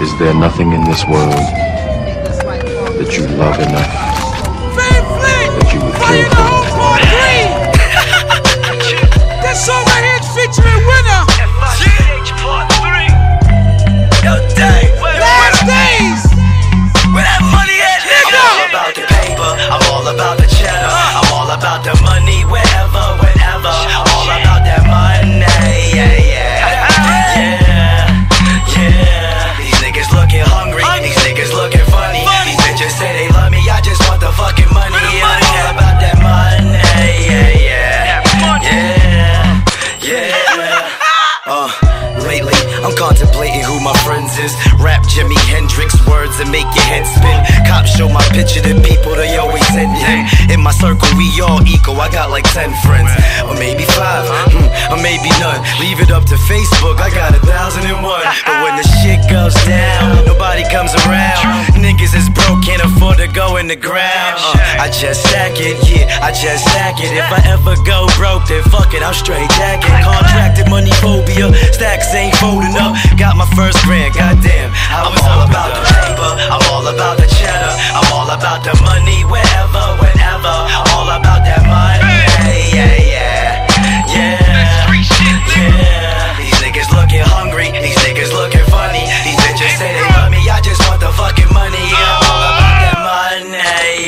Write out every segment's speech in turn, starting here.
Is there nothing in this world that you love enough that you would kill for? This song right here is featuring Winner. Last days. Where that money at, nigga? I'm all about the paper, I'm all about the cheddar, I'm all about the money, wherever, whenever. I'm all about that money, These niggas looking hungry, these niggas looking funny. These bitches say they love me, I just want the fucking money. I'm all about that money, lately, I'm contemplating who my friends is. Rap Jimi Hendrix words and make your head spin. Cops show my picture to people, they always send in. In my circle, we all equal, I got like 10 friends. Or maybe 5, or maybe none. Leave it up to Facebook, I got 1,001. But when the shit goes down, nobody comes around. Niggas is broke, can't afford to go in the ground. I just stack it, I just stack it. If I ever go broke, then fuck it, I'm straight jacking. Contracted money phobia, stacks ain't folding up. Got my first grand, goddamn. I'm all about the paper, I'm all about the cheddar, I'm all about the money, wherever, whenever. All about that money, These niggas looking hungry, these niggas looking funny. These bitches say they love me, I just want the fucking money. I'm all about that money,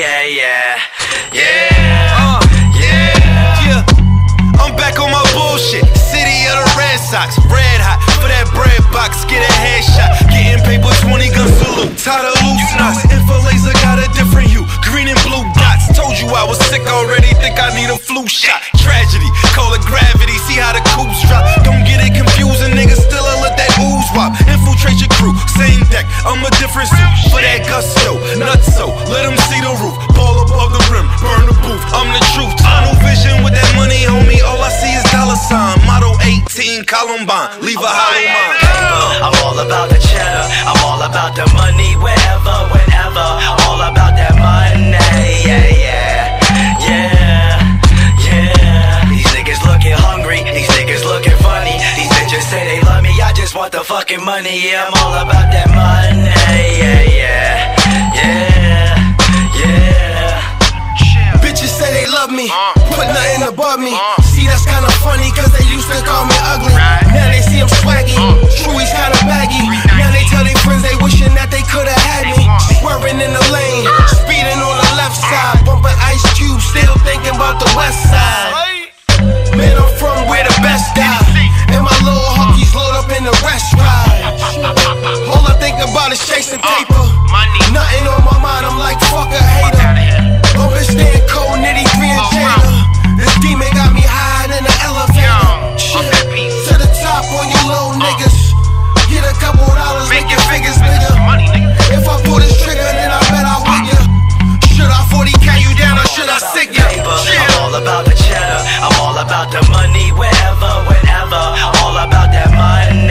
I'm back on my bullshit. City of the Red Sox, red hot for that bread box. Get a headshot, getting paper 20 gun salute. Tired of loose knots, info laser got a different hue. Green and blue dots. Told you I was sick already, think I need a flu shot. Tragedy, call it gravity. See how the coops drop. Don't get it confusing, niggas still let that ooze wop. Infiltrate your crew, same deck. I'm a different suit for that gusto, nutso. Let them see the roof, ball above the rim, burn the booth. I'm the truth. Tunnel vision with that money, homie. All I see is dollar sign. Model 18 Columbine, leave a hollow mind. I'm all about the cheddar, I'm all about the money, wherever, whenever. All about that money, These niggas looking hungry, these niggas looking funny. These bitches say they love me, I just want the fucking money. I'm all about that money, Bitches say they love me, put nothing above me. See, that's kinda funny, cause they used to call me ugly. Now they see I'm swaggy, Chewy's kinda baggy. Now they tell their friends they wishing that they could've had me. Swerving in the lane, speeding on the left side, bumping Ice Cube, still thinking about the west side. Man, I'm from where the best die, and my little hookies load up in the restaurant. All I think about is chasing paper, nothing on my mind, I'm like fuck a hater. Open stand cold, nitty 3 and Jada. This demon got me higher than the elevator. Shit, to the top on you little niggas. Get a couple dollars, make your fingers bigger. If I pull this trigger, then I bet I win ya. Should I 40K you down or should I sick ya? I'm all about the cheddar, I'm all about the money, wherever, whenever. All about that money,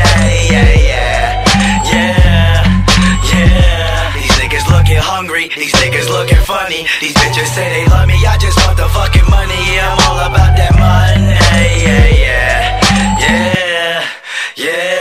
These niggas looking hungry, these niggas looking funny. These bitches say they love me, I just want the fucking money. I'm all about that money,